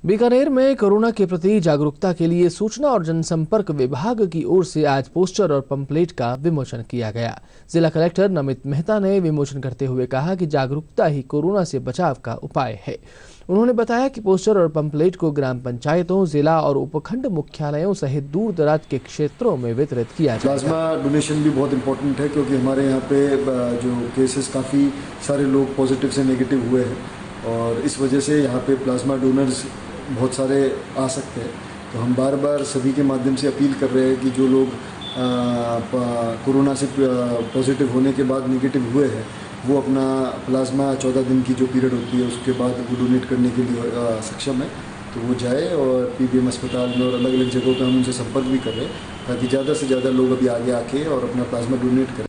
बीकानेर में कोरोना के प्रति जागरूकता के लिए सूचना और जनसंपर्क विभाग की ओर से आज पोस्टर और पंपलेट का विमोचन किया गया। जिला कलेक्टर नमित मेहता ने विमोचन करते हुए कहा कि जागरूकता ही कोरोना से बचाव का उपाय है। उन्होंने बताया कि पोस्टर और पंपलेट को ग्राम पंचायतों, जिला और उपखंड मुख्यालयों सहित दूर दराज के क्षेत्रों में वितरित किया जाएगा। प्लाज्मा डोनेशन भी बहुत इंपॉर्टेंट है क्योंकि हमारे यहाँ पे जो केसेस काफ़ी सारे लोग पॉजिटिव से नेगेटिव हुए हैं और इस वजह से यहाँ पे प्लाज्मा डोनर्स बहुत सारे आ सकते हैं। तो हम बार बार सभी के माध्यम से अपील कर रहे हैं कि जो लोग कोरोना से पॉजिटिव होने के बाद नेगेटिव हुए हैं वो अपना प्लाज्मा 14 दिन की जो पीरियड होती है उसके बाद वो डोनेट करने के लिए सक्षम है, तो वो जाए। और पीबीएम अस्पताल में और अलग अलग जगहों पर हम उनसे संपर्क भी कर रहे हैं ताकि ज़्यादा से ज़्यादा लोग अभी आगे आके और अपना प्लाज्मा डोनेट करें।